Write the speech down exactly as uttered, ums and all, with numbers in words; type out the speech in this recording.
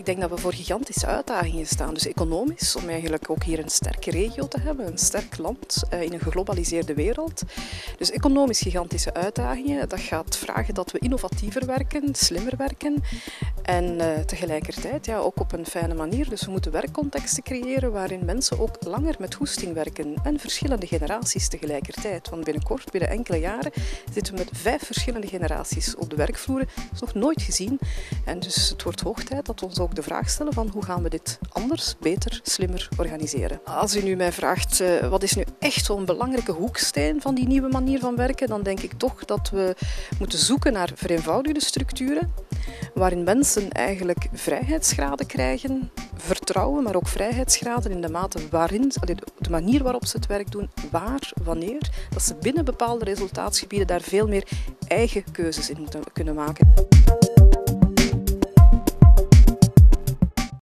ik denk dat we voor gigantische uitdagingen staan. Dus economisch, om eigenlijk ook hier een sterke regio te hebben, een sterk land uh, in een geglobaliseerde wereld. Dus economisch gigantische uitdagingen. Dat gaat vragen dat we innovatiever werken, slimmer werken en uh, tegelijkertijd ja, ook op een fijne manier. Dus we moeten werkcontexten creëren waarin mensen ook langer met goesting werken en verschillende generaties tegelijkertijd. Want binnenkort, binnen enkele jaren, zitten we met vijf verschillende generaties op de werkvloer. Dat is nog nooit gezien. En dus het wordt hoog tijd dat we ons ook de vraag stellen van hoe gaan we dit anders, beter, slimmer organiseren. Als u nu mij vraagt uh, wat is nu echt zo'n belangrijke hoeksteen van die nieuwe manier van werken, dan denk ik toch dat we moeten zoeken naar vereenvoudigde structuren waarin mensen eigenlijk vrijheidsgraden krijgen, vertrouwen, maar ook vrijheidsgraden in de mate waarin, de manier waarop ze het werk doen, waar, wanneer, dat ze binnen bepaalde resultaatsgebieden daar veel meer eigen keuzes in moeten kunnen maken.